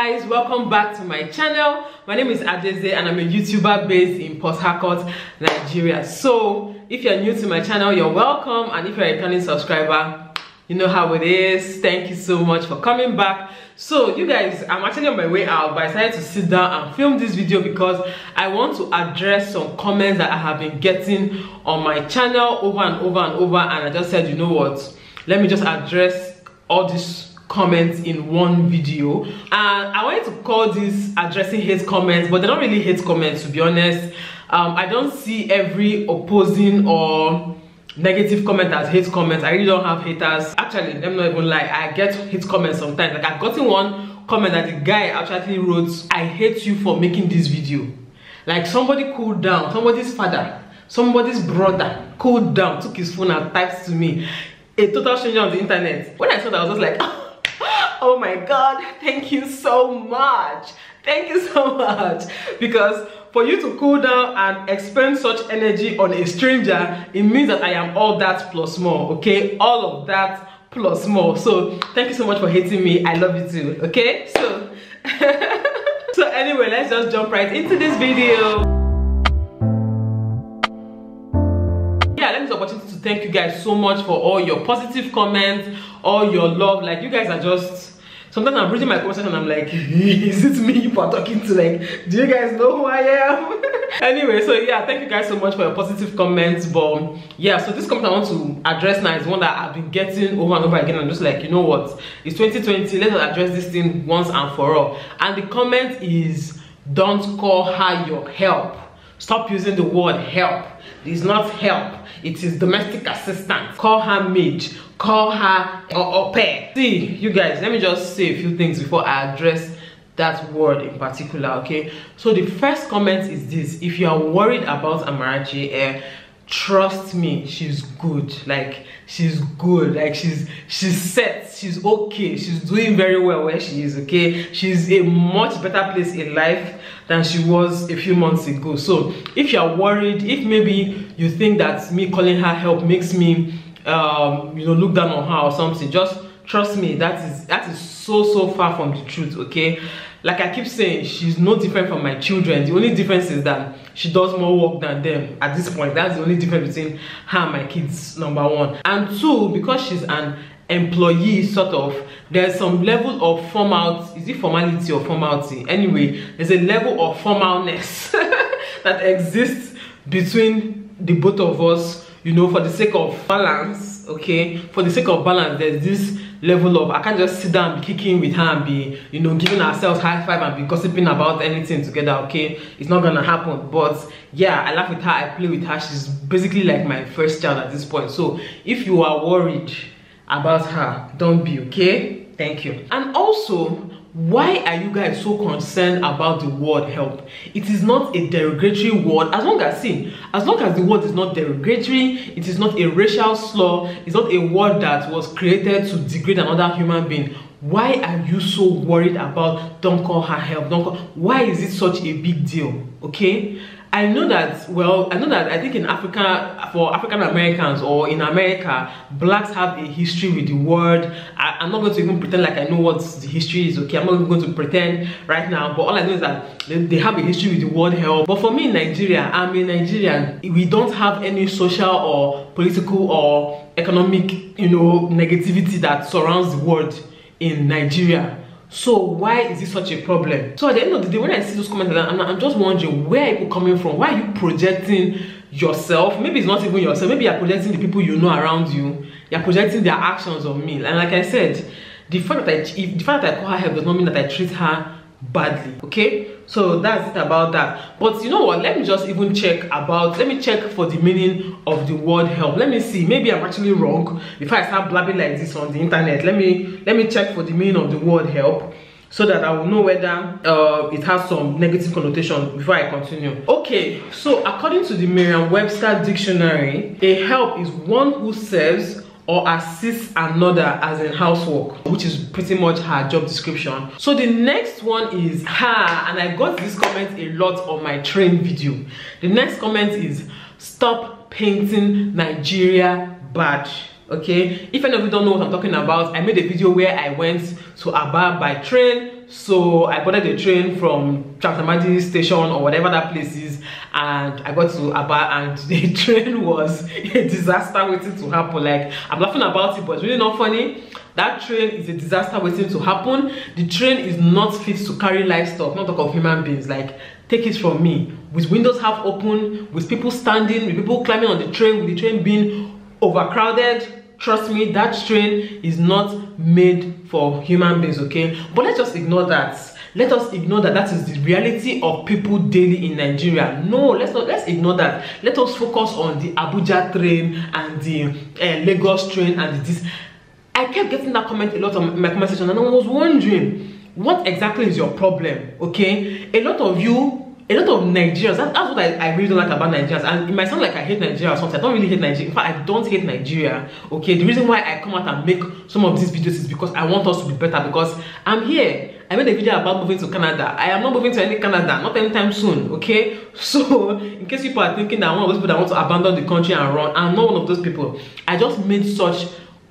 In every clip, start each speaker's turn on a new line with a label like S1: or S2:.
S1: guys, welcome back to my channel. My name is Adeze and I'm a YouTuber based in Port Harcourt, Nigeria. So if you're new to my channel, you're welcome, and if you're a returning subscriber, you know how it is. Thank you so much for coming back. So you guys, I'm actually on my way out, but I decided to sit down and film this video because I want to address some comments that I have been getting on my channel over and over and over, and I just said, you know what, let me just address all these comments in one video. And I wanted to call this addressing hate comments, but they're not really hate comments, to be honest. I don't see every opposing or negative comment as hate comments. I really don't have haters. Actually, let me not even lie, I get hate comments sometimes. Like, I've gotten one comment that the guy actually wrote, "I hate you for making this video." Like, somebody cooled down, somebody's father, somebody's brother cooled down, took his phone and typed to me, a total stranger on the internet. When I saw that, I was just like, oh my god, thank you so much, thank you so much. Because for you to cool down and expend such energy on a stranger, it means that I am all that plus more, okay? All of that plus more. So thank you so much for hating me. I love you too, okay? So so anyway, let's just jump right into this video. Yeah, let me use the opportunity to thank you guys so much for all your positive comments, all your love. Like, you guys are just, sometimes I'm reading my comment section and I'm like, is it me you are talking to? Like, do you guys know who I am? Anyway, so yeah, thank you guys so much for your positive comments. But yeah, so this comment I want to address now is one that I've been getting over and over again. I'm just like, you know what, it's 2020, let's address this thing once and for all. And the comment is, don't call her your help. Stop using the word help. It's not help, it is domestic assistant. Call her maid, call her au pair. See, you guys, let me just say a few things before I address that word in particular, okay? So the first comment is this: if you are worried about Amarachi, trust me, she's good. Like, she's good. Like, she's set, she's okay, she's doing very well where she is, okay? She's a much better place in life than she was a few months ago. So if you are worried, if maybe you think that me calling her help makes me you know, look down on her or something, just trust me, that is so far from the truth, okay? Like I keep saying, she's no different from my children. The only difference is that she does more work than them at this point. That's the only difference between her and my kids, number one. And two, because she's an employee, sort of, there's some level of formality. Is it formality or formality? Anyway, there's a level of formalness that exists between the both of us, you know, for the sake of balance, okay? For the sake of balance, there's this level of, I can't just sit down and be kicking with her and be, you know, giving ourselves high five and be gossiping about anything together, okay? It's not gonna happen. But yeah, I laugh with her, I play with her. She's basically like my first child at this point. So if you are worried about her, don't be, okay? Thank you. And also, why are you guys so concerned about the word help? It is not a derogatory word. As long as the word is not derogatory, it is not a racial slur, it's not a word that was created to degrade another human being. Why are you so worried about don't call her help? Why is it such a big deal? Okay? I know that, well, I think in Africa, for African Americans or in America, blacks have a history with the word. I'm not going to even pretend like I know what the history is, okay? I'm not even going to pretend right now, but all I know is that they have a history with the word help. But for me in Nigeria, I'm a Nigerian. We don't have any social or political or economic, you know, negativity that surrounds the word in Nigeria. So why is it such a problem? So at the end of the day, when I see those comments, I'm just wondering, where are people coming from? Why are you projecting yourself? Maybe it's not even yourself. Maybe you're projecting the people you know around you. You're projecting their actions on me. And like I said, the fact that I call her help does not mean that I treat her badly, okay? So that's it about that. But you know what, let me just even check for the meaning of the word help. Let me see, maybe I'm actually wrong before I start blabbing like this on the internet. Let me check for the meaning of the word help, so that I will know whether it has some negative connotation before I continue. Okay, so according to the Merriam-Webster dictionary, a help is one who serves or assists another as in housework, which is pretty much her job description. So the next one is her, and I got this comment a lot on my train video. The next comment is, stop painting Nigeria bad. Okay, if any of you don't know what I'm talking about, I made a video where I went to Aba by train So I boarded the train from Chatamadi station or whatever that place is, and I got to Aba, and the train was a disaster waiting to happen. Like, I'm laughing about it, but it's really not funny. That train is a disaster waiting to happen. The train is not fit to carry livestock, not talk of human beings. Like, take it from me, with windows half open, with people standing, with people climbing on the train, with the train being overcrowded. Trust me, that train is not made for human beings, okay? But let's just ignore that. Let us ignore that that is the reality of people daily in Nigeria. No, let's ignore that. Let us focus on the Abuja train and the Lagos train and this. I kept getting that comment a lot on my comment section, and I was wondering, what exactly is your problem? Okay, a lot of Nigerians, that's what I really don't like about Nigerians. And it might sound like I hate Nigeria or something. I don't really hate Nigeria. In fact, I don't hate Nigeria. Okay, the reason why I come out and make some of these videos is because I want us to be better, because I'm here. I made a video about moving to Canada. I am not moving to any Canada, not anytime soon. Okay, so in case people are thinking that I'm one of those people that want to abandon the country and run, I'm not one of those people. I just make such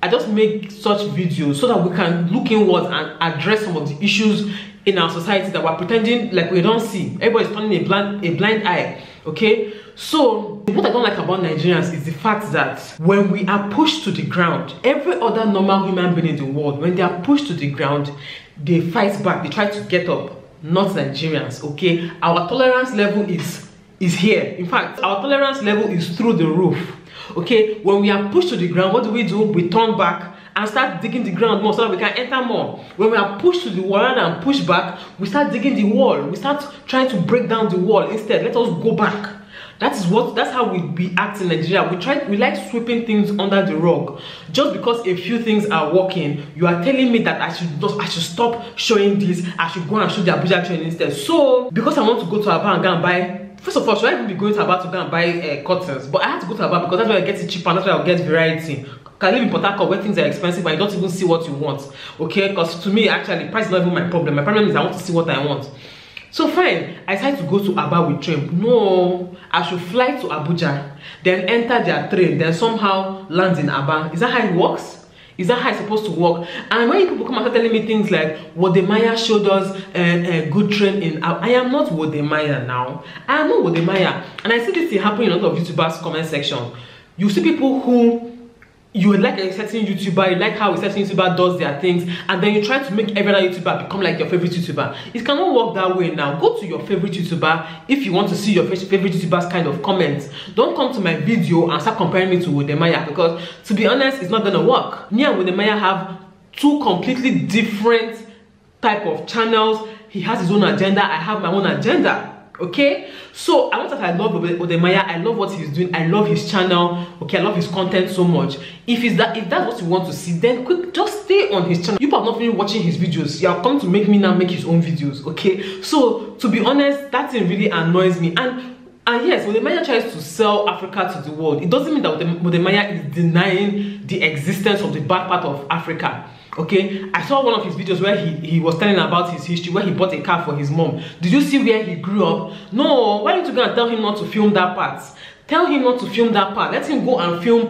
S1: videos so that we can look inwards and address some of the issues in our society that we're pretending like we don't see. Everybody's turning a blind eye. Okay, so what I don't like about Nigerians is the fact that when we are pushed to the ground, every other normal human being in the world, when they are pushed to the ground, they fight back, they try to get up. Not Nigerians. Okay, our tolerance level is here. In fact, our tolerance level is through the roof. Okay, when we are pushed to the ground, what do? We turn back and start digging the ground more so that we can enter more. When we are pushed to the wall and push back, we start digging the wall. We start trying to break down the wall. Instead, let us go back. That's how we act in Nigeria. We like sweeping things under the rug. Just because a few things are working, you are telling me that I should stop showing this. I should go and show the Abuja train instead. So because I want to go to Aba and go and buy. First of all, should I even be going to Aba to go and buy curtains? But I have to go to Aba because that's where I get it cheaper, and that's where I'll get variety. Can live in Port Harcourt where things are expensive and you don't even see what you want. Okay, because to me, actually, price is not even my problem. My problem is I want to see what I want. So fine, I decided to go to Aba with train. No, I should fly to Abuja, then enter their train, then somehow land in Aba. Is that how it works? Is that how it's supposed to work? And when people come and start telling me things like Wodemaya showed us a good train in Aba, I am not Wodemaya now. I am not Wodemaya. And I see this thing happen in a lot of YouTubers' comment section. You see people who you like a certain YouTuber, you like how a certain YouTuber does their things, and then you try to make every other YouTuber become like your favorite YouTuber. It cannot work that way now. Go to your favorite YouTuber if you want to see your favorite YouTuber's kind of comments. Don't come to my video and start comparing me to Wodemaya, because to be honest, it's not gonna work. Me and Wodemaya have two completely different type of channels. He has his own agenda, I have my own agenda. Okay, so I love Wodemaya. I love what he's doing. I love his channel. Okay, I love his content so much. If that's what you want to see, then just stay on his channel. You are not really watching his videos. You are coming to make me now make his own videos. Okay, so to be honest, that thing really annoys me. And yes, Wodemaya tries to sell Africa to the world. It doesn't mean that Wodemaya is denying the existence of the bad part of Africa. Okay, I saw one of his videos where he was telling about his history, where he bought a car for his mom. Did you see where he grew up? No, why don't you go and tell him not to film that part? Tell him not to film that part. Let him go and film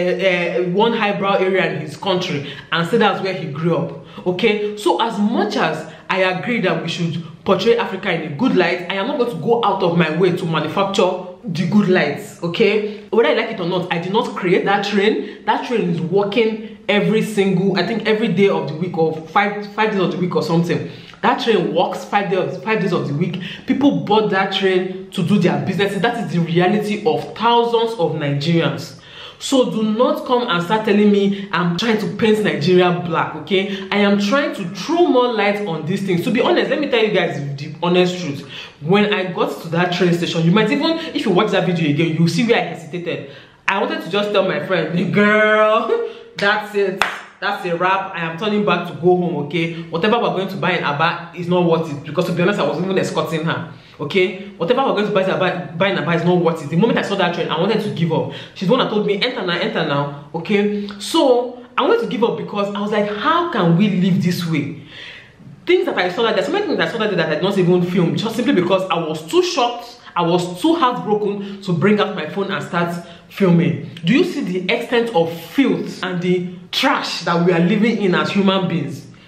S1: one highbrow area in his country and say that's where he grew up. Okay, so as much as I agree that we should portray Africa in a good light, I am not going to go out of my way to manufacture the good lights. Okay, whether I like it or not, I did not create that train. That train is working every day of the week, or five days of the week or something. That train works 5 days of the week. People bought that train to do their businesses. That is the reality of thousands of Nigerians. So do not come and start telling me I'm trying to paint Nigeria black. Okay, I am trying to throw more light on these things. To be honest, let me tell you guys the honest truth. When I got to that train station, you might even, if you watch that video again, you'll see where I hesitated. I wanted to just tell my friend, girl, that's it, that's a wrap. I am turning back to go home. Okay, whatever we're going to buy in Aba is not worth it, because to be honest, I was even escorting her. Okay, whatever we're going to buy in Aba is not worth it. The moment I saw that train, I wanted to give up. She's the one that told me, enter now. Okay, so I wanted to give up because I was like, how can we live this way? Things that I saw that there's so many things I saw that I did not even film, just simply because I was too shocked, I was too heartbroken to bring out my phone and start filming. Do you see the extent of filth and the trash that we are living in as human beings?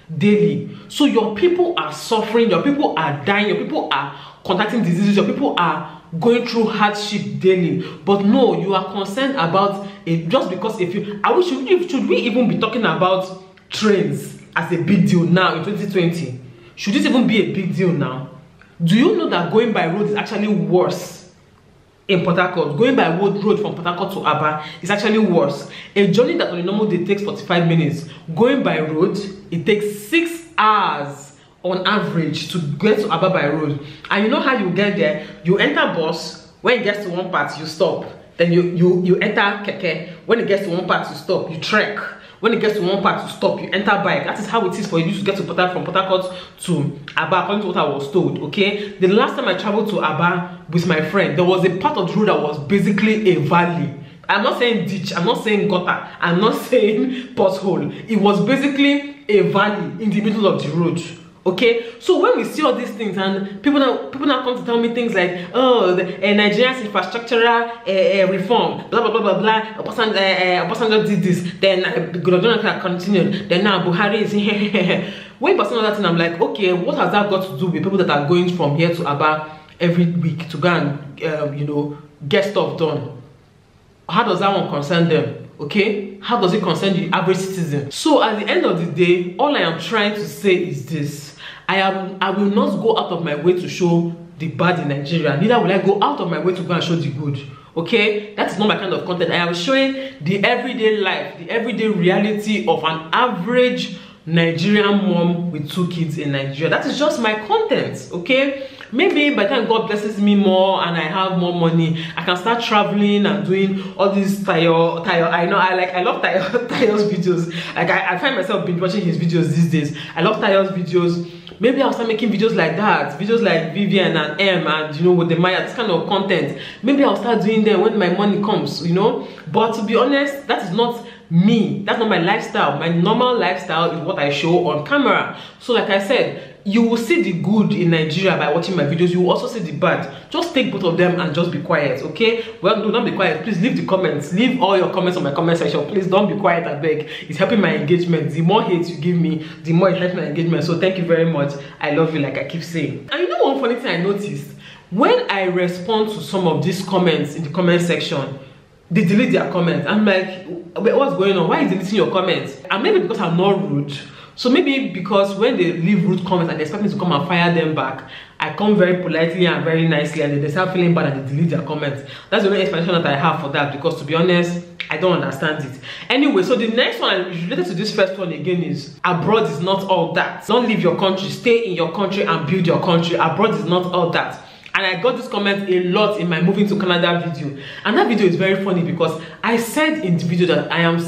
S1: daily. So your people are suffering, your people are dying, your people are contracting diseases, your people are going through hardship daily. But no, you are concerned about it just because if you should we even be talking about trains as a big deal now in 2020? Should this even be a big deal now? Do you know that going by road is actually worse in Port Harcourt? Going by road from Port Harcourt to Aba is actually worse. A journey that on a normal day takes 45 minutes, going by road, it takes 6 hours on average to get to Aba by road. And you know how you get there? You enter bus, when it gets to one part, you stop. Then you enter keke. When it gets to one part, you stop. You trek. When it gets to one part, you stop. You enter bike. That is how it is for you to get to from Port Harcourt to Aba, according to what I was told. Okay. The last time I traveled to Aba with my friend, there was a part of the road that was basically a valley. I'm not saying ditch. I'm not saying gutter. I'm not saying pothole. It was basically a valley in the middle of the road. Okay, so when we see all these things and people now come to tell me things like, oh, Nigeria's infrastructural reform, blah blah blah blah blah. Obasanjo did this, then Jonathan continued, then now Buhari is when person that thing, I'm like, okay, what has that got to do with people that are going from here to Aba every week to go and you know, get stuff done? How does that one concern them? Okay, how does it concern the average citizen? So at the end of the day, all I am trying to say is this: I will not go out of my way to show the bad in Nigeria, neither will I go out of my way to go and show the good. Okay, that is not my kind of content. I am showing the everyday life, the everyday reality of an average Nigerian mom with 2 kids in Nigeria. That is just my content. Okay, maybe by the time God blesses me more and I have more money, I can start traveling and doing all these Tayo. I know I love Tayo's videos. Like I find myself binge watching his videos these days. I love Tayo's videos. Maybe I'll start making videos like that, videos like Vivian and M and, you know, with the Maya, this kind of content. Maybe I'll start doing them when my money comes, you know. But to be honest, that is not me. That's not my lifestyle. My normal lifestyle is what I show on camera. So like I said, you will see the good in Nigeria by watching my videos. You will also see the bad. Just take both of them and just be quiet, okay? Well, no, don't be quiet. Please leave the comments. Leave all your comments on my comment section. Please don't be quiet, I beg. It's helping my engagement. The more hate you give me, the more it helps my engagement. So thank you very much. I love you, like I keep saying. And you know one funny thing I noticed? When I respond to some of these comments in the comment section, they delete their comments. I'm like, what's going on? Why is deleting your comments? And maybe because I'm not rude. So maybe because when they leave rude comments and they expect me to come and fire them back, I come very politely and very nicely, and they start feeling bad and they delete their comments. That's the only explanation that I have for that, because to be honest, I don't understand it. Anyway, so the next one related to this first one again is abroad is not all that. Don't leave your country, stay in your country and build your country. Abroad is not all that. And I got this comment a lot in my moving to Canada video. And that video is very funny because I said in the video that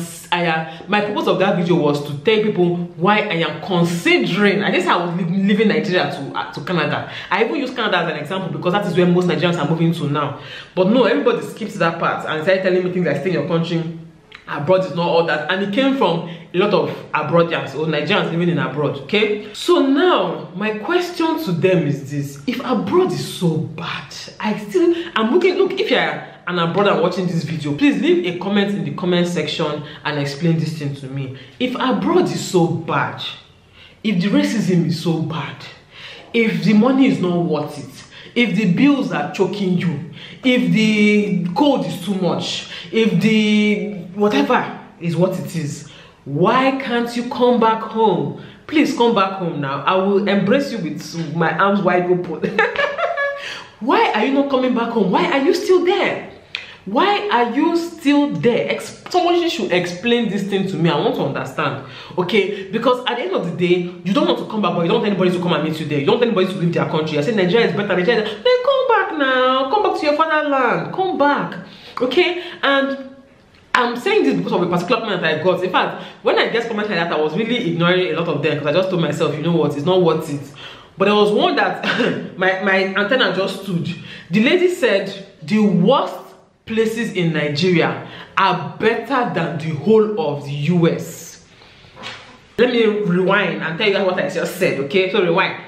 S1: my purpose of that video was to tell people why I am considering, I guess I was leaving Nigeria to Canada. I even use Canada as an example because that is where most Nigerians are moving to now. But no, everybody skips that part and started telling me things like stay in your country, abroad is not all that. And it came from a lot of abroadians or Nigerians living in abroad, okay? So now my question to them is this: if abroad is so bad, I'm looking, look, if you're an abroad and watching this video, please leave a comment in the comment section and explain this thing to me. If abroad is so bad, if the racism is so bad, if the money is not worth it, if the bills are choking you, if the cold is too much, if the whatever is what it is, why can't you come back home? Please come back home now. I will embrace you with my arms wide open. Why are you not coming back home? Why are you still there? Why are you still there? Someone should explain this thing to me. I want to understand, okay? Because at the end of the day, you don't want to come back, but you don't want anybody to come and meet you there. You don't want anybody to leave their country. I say Nigeria is better. Nigeria is better. Then come back now. Come back to your fatherland. Come back, okay? And I'm saying this because of a particular comment that I got. In fact, when I get comments like that, I was really ignoring a lot of them because I just told myself, you know what, it's not worth it. But there was one that my antenna just stood. The lady said the worst places in Nigeria are better than the whole of the US. Let me rewind and tell you what I just said, okay? So rewind.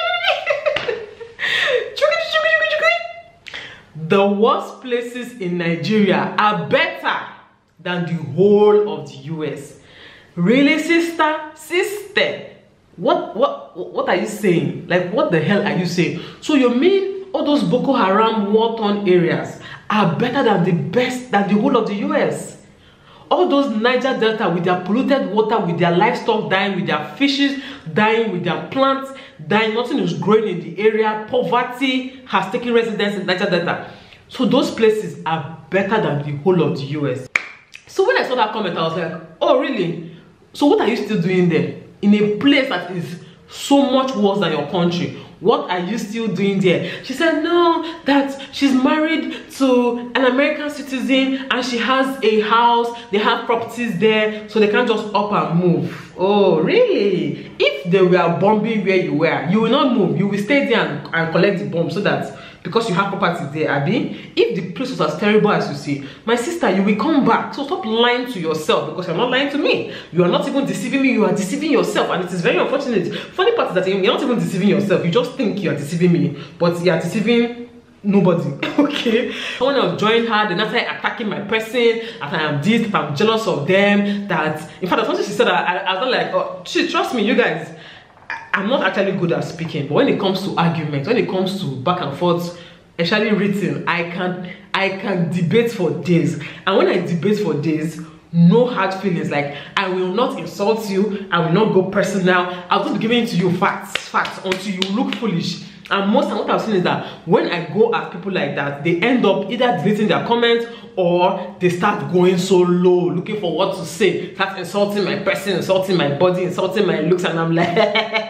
S1: The worst places in Nigeria are better than the whole of the US. Really, sister? Sister? what are you saying? Like, what the hell are you saying? So you mean all those Boko Haram war-torn areas are better than the whole of the US? All those Niger Delta with their polluted water, with their livestock dying, with their fishes dying, with their plants dying, nothing is growing in the area. Poverty has taken residence in Niger Delta. So those places are better than the whole of the US. So when I saw that comment, I was like, oh really? So what are you still doing there? In a place that is so much worse than your country? What are you still doing there? She said no, that she's married to an American citizen and she has a house, they have properties there, so they can't just up and move. Oh really? If they were bombing where you were, you will not move. You will stay there and collect the bomb, so that because you have property there, Abby. If the place was as terrible as you see, my sister, you will come back. So stop lying to yourself, because you're not lying to me. You are not even deceiving me, you are deceiving yourself, and it is very unfortunate. Funny part is that you're not even deceiving yourself. You just think you are deceiving me, but you are deceiving nobody. Okay, when I was joining her, then after attacking my person, that I am this, that I'm jealous of them, that in fact, something she said, I was not like, oh, trust me, you guys, I'm not actually good at speaking, but when it comes to arguments, when it comes to back and forth, especially written, I can debate for days. And when I debate for days, no hard feelings. Like, I will not insult you, I will not go personal, I'll just be giving to you facts until you look foolish. And most of what I've seen is that when I go at people like that, they end up either deleting their comments or they start going so low, looking for what to say, start insulting my person, insulting my body, insulting my looks, and I'm like,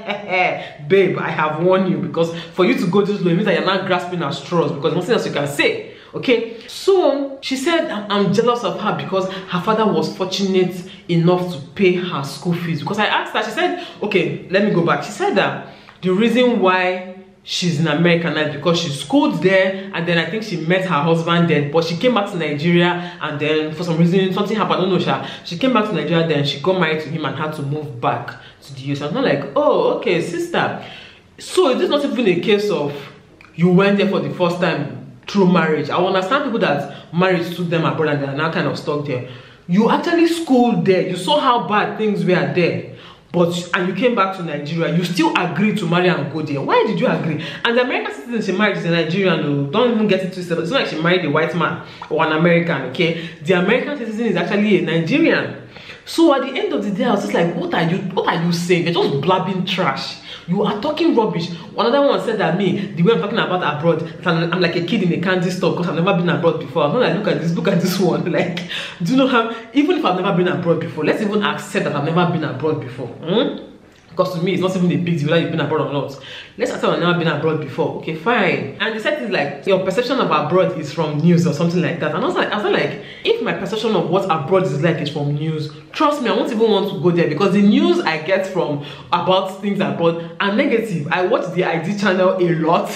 S1: babe, I have warned you, because for you to go this low, it means that you're not grasping at straws, because nothing else you can say. Okay, so she said I'm jealous of her because her father was fortunate enough to pay her school fees. Because I asked her, she said, okay, let me go back. She said that the reason why she's in America now because she schooled there, and then I think she met her husband there, but she came back to Nigeria, and then for some reason something happened, I don't know. She came back to Nigeria, then she got married to him and had to move back to the US. I'm not like, oh okay sister, so it is not even a case of you went there for the first time through marriage. I understand people that marriage took them abroad and they are now kind of stuck there. You actually schooled there, you saw how bad things were there, and you came back to Nigeria, you still agreed to marry and go there. Why did you agree? And the American citizen she married is a Nigerian, though. Don't even get it twisted. It's not like she married a white man or an American, okay? The American citizen is actually a Nigerian. So at the end of the day, I was just like, what are you saying? You're just blabbing trash. You are talking rubbish. Another one said that the way I'm talking about abroad, I'm like a kid in a candy store because I've never been abroad before. I'm not like, look at this one. Like, do you know how, even if I've never been abroad before, let's even accept that I've never been abroad before. Because to me, it's not even a big deal whether you've been abroad or not. Let's assume I've never been abroad before. Okay, fine. And they said it's like your perception of abroad is from news or something like that. And I was like, if my perception of what abroad is like is from news, trust me, I won't even want to go there, because the news I get from about things abroad are negative. I watch the ID channel a lot.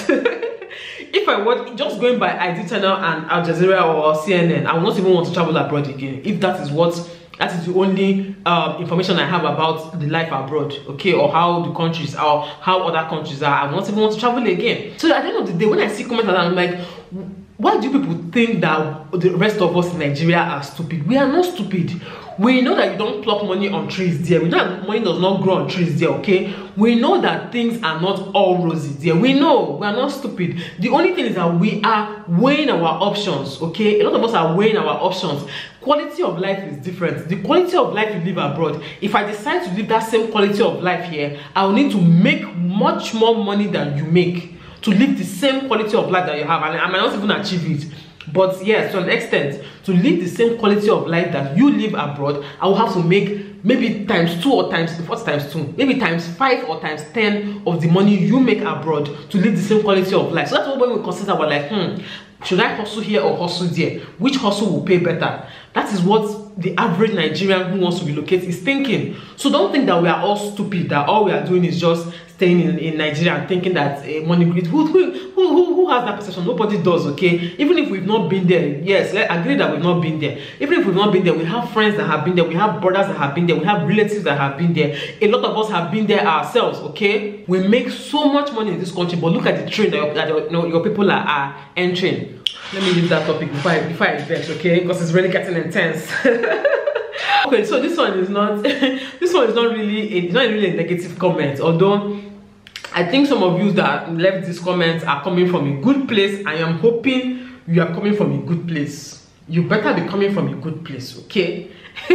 S1: If I watch, just going by ID channel and Al Jazeera or CNN, I will not even want to travel abroad again. If that is the only information I have about the life abroad, okay, or how the countries or how other countries are, I will not even want to travel again. So at the end of the day, when I see comments, I'm like, why do people think that the rest of us in Nigeria are stupid? We are not stupid. We know that you don't pluck money on trees there. We know that money does not grow on trees there, okay? We know that things are not all rosy there. We know. We are not stupid. The only thing is that we are weighing our options, okay? A lot of us are weighing our options. Quality of life is different. The quality of life you live abroad, if I decide to live that same quality of life here, I will need to make much more money than you make to live the same quality of life that you have, and I might not even achieve it. But yes, to an extent, to live the same quality of life that you live abroad, I will have to make maybe times 2 or times 2, maybe times 5 or times 10 of the money you make abroad to live the same quality of life. So that's what when we consider, we're like, should I hustle here or hustle there? Which hustle will pay better? That is what the average Nigerian who wants to relocate is thinking. So don't think that we are all stupid, that all we are doing is just staying in Nigeria and thinking that money greed. Who has that perception? Nobody does, okay? Even if we've not been there, yes, let's agree that we've not been there. Even if we've not been there, we have friends that have been there, we have brothers that have been there, we have relatives that have been there. A lot of us have been there ourselves, okay? We make so much money in this country, but look at the train that your people are entering. Let me leave that topic before I vex, okay? Because it's really getting intense. Okay, so this one is not this one is not really it's not really a negative comment, although I think some of you that left these comments are coming from a good place. I am hoping you are coming from a good place. You better be coming from a good place, okay?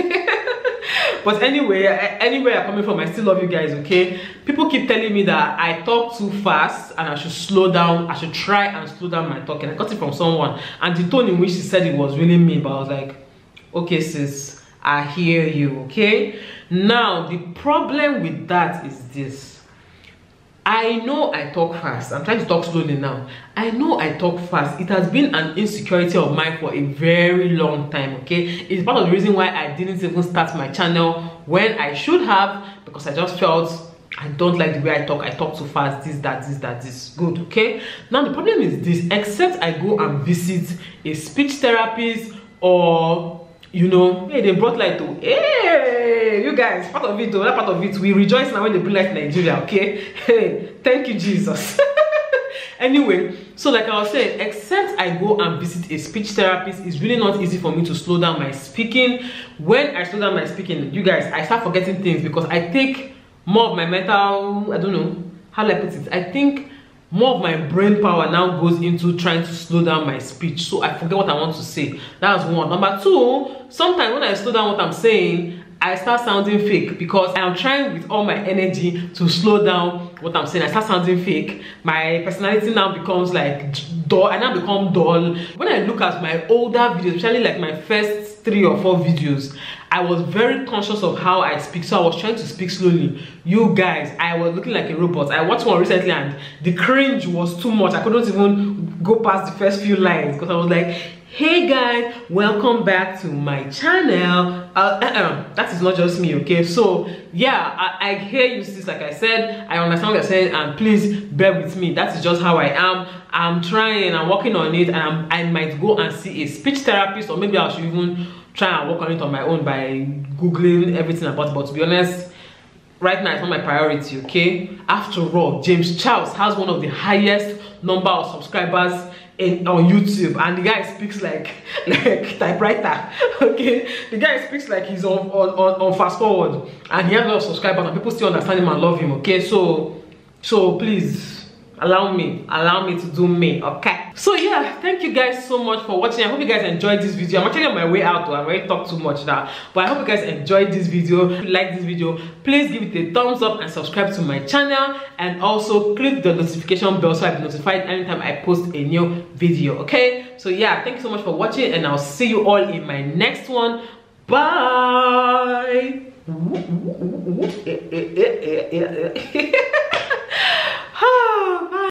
S1: But anyway, anywhere I'm coming from, I still love you guys, okay? People keep telling me that I talk too fast and I should slow down. I should try and slow down my talking. I got it from someone, and the tone in which she said it was really mean, but I was like, okay sis, I hear you, okay? Now the problem with that is this. I know I talk fast. I'm trying to talk slowly now. I know I talk fast. It has been an insecurity of mine for a very long time, okay? It's part of the reason why I didn't even start my channel when I should have, because I just felt I don't like the way I talk too fast, this good, okay? Now the problem is this: except I go and visit a speech therapist, or you know, hey, they brought light to, hey, you guys, part of it, that part of it, we rejoice now when they bring light to Nigeria, okay? Hey, thank you, Jesus. Anyway, so like I was saying, except I go and visit a speech therapist, it's really not easy for me to slow down my speaking. When I slow down my speaking, you guys, I start forgetting things because I take more of my mental, I don't know, how do I put it? I think more of my brain power now goes into trying to slow down my speech, so I forget what I want to say. That's one. Number two, sometimes when I slow down what I'm saying, I start sounding fake because I am trying with all my energy to slow down what I'm saying. I start sounding fake. My personality now becomes like dull. I now become dull. When I look at my older videos, especially like my first 3 or 4 videos, I was very conscious of how I speak, so I was trying to speak slowly. You guys, I was looking like a robot. I watched one recently and the cringe was too much. I couldn't even go past the first few lines because I was like, hey guys, welcome back to my channel. That is not just me, okay? So yeah, I hear you sis. Like I said, I understand what you're saying, and please bear with me. That is just how I am. I'm trying, I'm working on it, and I might go and see a speech therapist, or maybe I should even try and work on it on my own by googling everything about it. But to be honest, right now it's not my priority, okay? After all, James Charles has one of the highest number of subscribers on YouTube, and the guy speaks like typewriter, okay? The guy speaks like he's on fast forward, and he has a lot of subscribers, and people still understand him and love him, okay? So please allow me to do me, okay? So yeah, thank you guys so much for watching. I hope you guys enjoyed this video. I'm actually on my way out though. I've already talked too much now, but I hope you guys enjoyed this video. If you like this video, please give it a thumbs up and subscribe to my channel, and also click the notification bell so I'll be notified anytime I post a new video, okay? So yeah, thank you so much for watching, and I'll see you all in my next one. Bye.